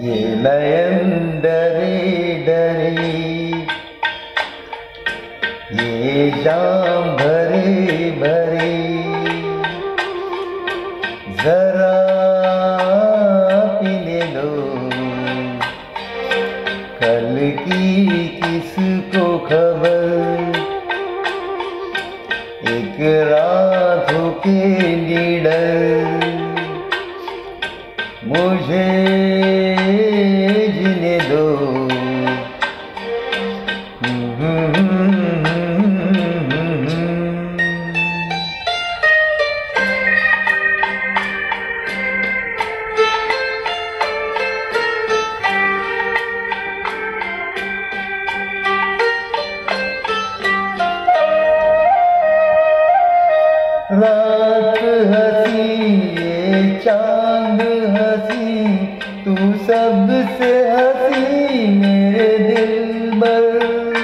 ये नयन डरे डरे, ये जाम भरे भरे, जरा पीने दो कल की किसको खबर। एक रातों के निडर मुझे जीने दो। रात हंसी ये चांद हंसी, तू सबसे हंसी मेरे दिलबर।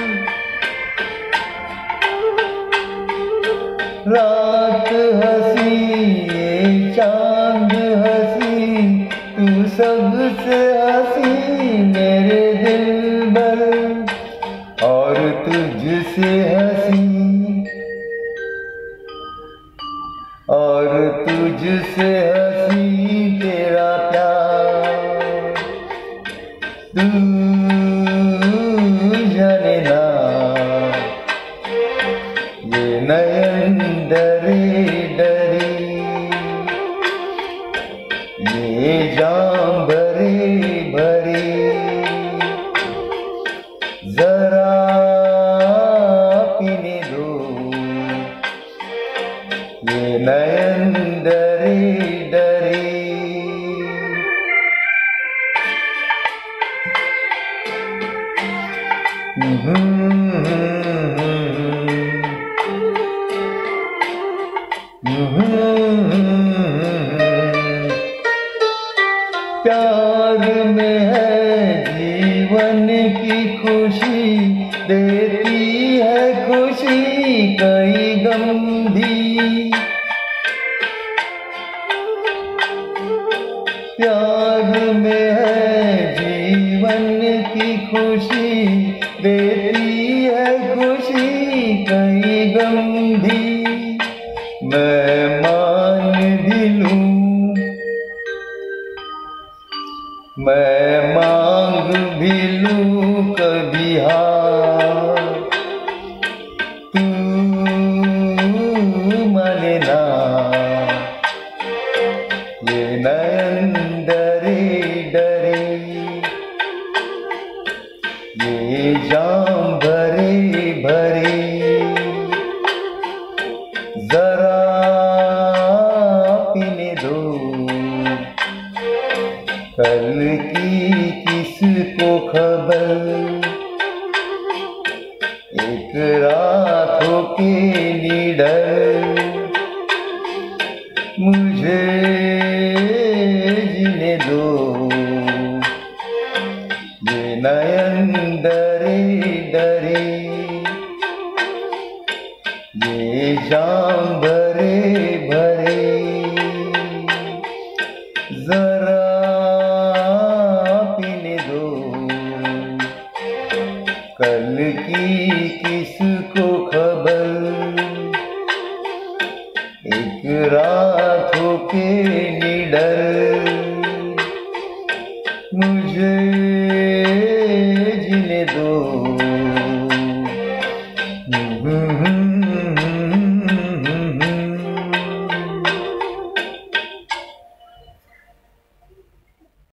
रात हंसी ये चांद हंसी, तू सबसे हंसी मेरे दिलबर। और तुझसे हंसी, और तुझसे हंसी तेरा प्यार। तू जाने ना ये नयन डरे डरे, ये जाम भरे भरे, जरा पीने दो ये नयन डरे डरे। प्यार में है जीवन की खुशी, देती है खुशी कई गम भी। प्यार में है जीवन की खुशी, देती है खुशी कई गम भी। मैं मान भी लूं, मैं मांग भी लूं कभी हार, तू माने ना ये नयन डरे डरे, ये जाम भरे भरे, जरा पीने दो कल की किसको खबर। एक रातों के निडर मुझे जीने दो ये नयन डरे डरे, ये जाम भरे भरे, जरा पीने दो कल की किसको खबर। एक रातों के निडर मुझे जीने दो।